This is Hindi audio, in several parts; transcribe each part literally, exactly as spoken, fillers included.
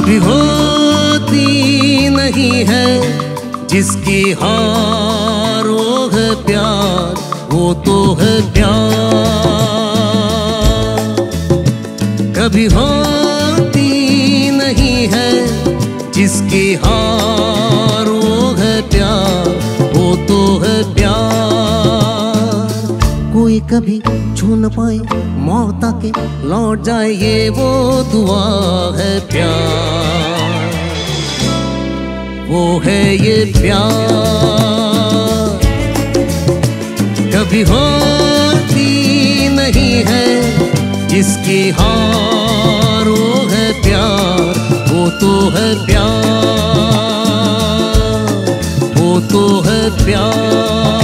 कभी होती नहीं है जिसकी हारों है प्यार, वो तो है प्यार। कभी होती नहीं है जिसकी हारों है प्यार, वो तो है प्यार। कोई कभी छू न पाए मौत आके लौट जाए, ये वो दुआ है प्यार, वो है ये प्यार। कभी होती नहीं है जिसकी हारों है प्यार, वो तो है प्यार, वो तो है प्यार।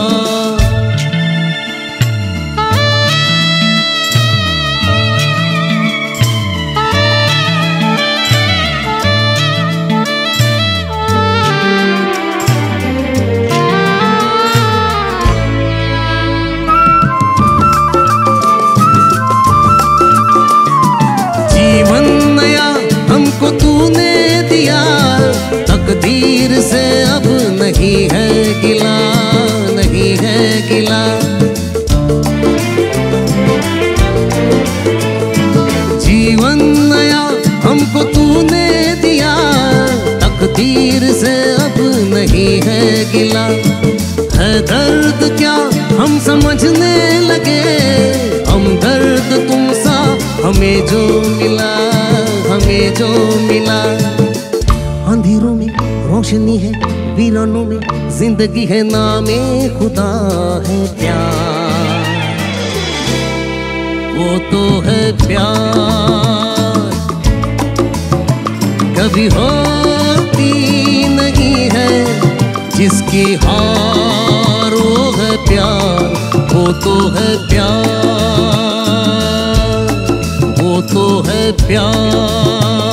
तूने दिया तकदीर से अब नहीं है गिला, नहीं है गिला। जीवन नया हमको तूने दिया तकदीर से अब नहीं है गिला। है दर्द क्या हम समझने लगे, हम दर्द तुमसा हमें जो मिला, हमें जो मिला। अंधेरों में रोशनी है, वीरानों में जिंदगी है, नामे खुदा है प्यार, वो तो है प्यार। कभी होती नहीं है जिसकी हारों है प्यार, वो तो है प्यार, वो तो है प्यार।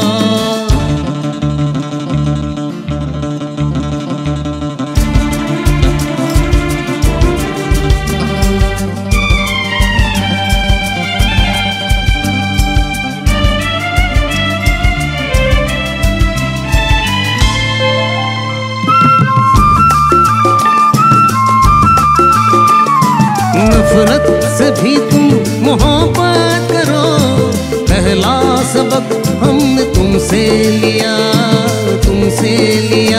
नफरत से भी तुम मोहब्बत करो, पहला सबक हमने तुमसे लिया, तुमसे लिया।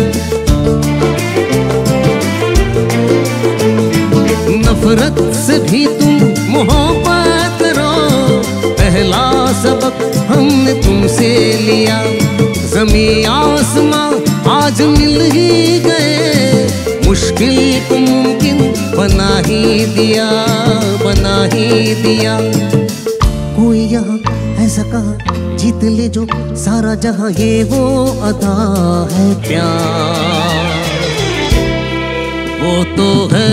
नफरत से भी तुम मोहब्बत करो, पहला सबक हमने तुमसे लिया। ज़मीं आसमां आज मिल ही गए, मुश्किल को मुमकिन बना ही दिया, बना ही दिया। कोई यहाँ ऐसा कहा जीत ले जो सारा जहां, ये वो अदा है प्यार, वो तो है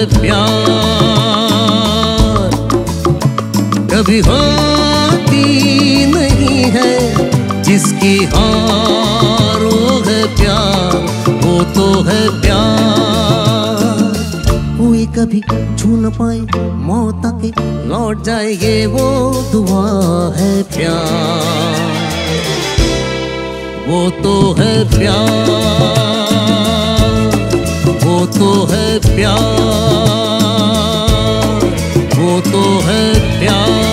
प्यार। कभी होती नहीं है जिसकी हारों है प्यार, वो तो है प्यार। कोई कभी छू न पाए मौत आके लौट जाए, ये वो दुआ है प्यार, वो तो है प्यार, वो तो है प्यार, वो तो है प्यार।